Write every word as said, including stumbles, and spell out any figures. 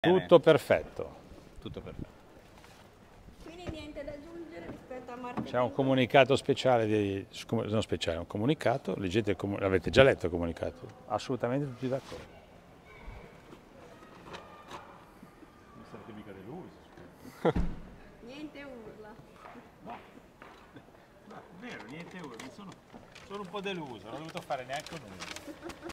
Tutto perfetto. Tutto perfetto. Quindi niente da aggiungere rispetto a martedì. C'è un comunicato speciale, di, non speciale, un comunicato, leggete il comunicato, l'avete già letto il comunicato? Assolutamente tutti d'accordo. Non sarete mica delusi. Niente urla. No, no, è vero, niente urla, sono, sono un po' deluso, non ho dovuto fare neanche nulla.